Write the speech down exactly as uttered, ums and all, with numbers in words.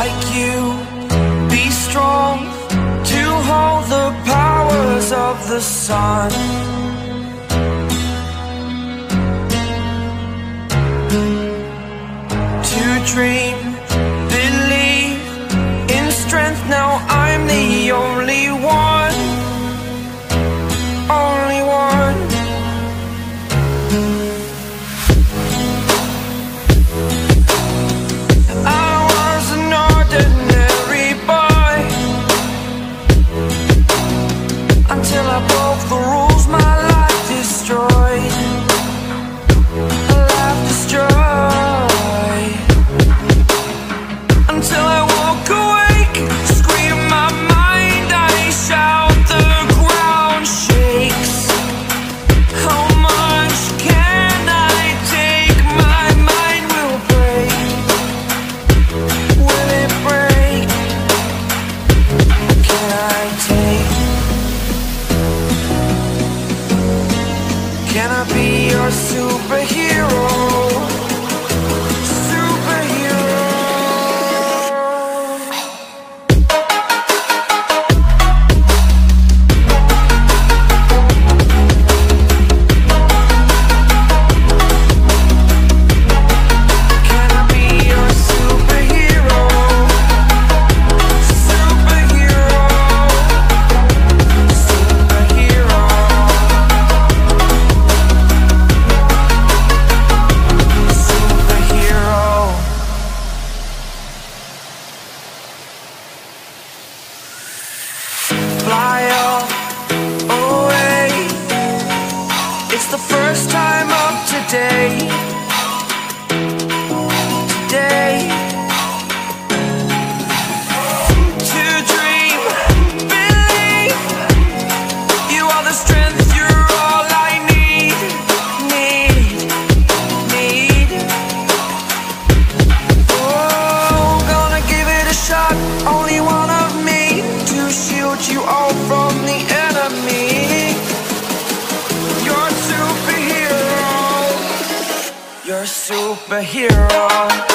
like you, be strong to hold the powers of the sun. To dream, believe in strength. Now I'm the only one, only one. I was an ordinary boy until I broke the rules. My life destroyed, life destroyed. Until I walk awake, scream my mind, I shout, the ground shakes. How much can I take? My mind will break. Will it break? Can I take? Can I be your superhero? Fly up away. It's the first time of today. Today. To dream, believe. You are the strength, you're all I need. Need, need. Oh, gonna give it a shot. Only one of me to shield you all from the enemy. You're a superhero. You're a superhero.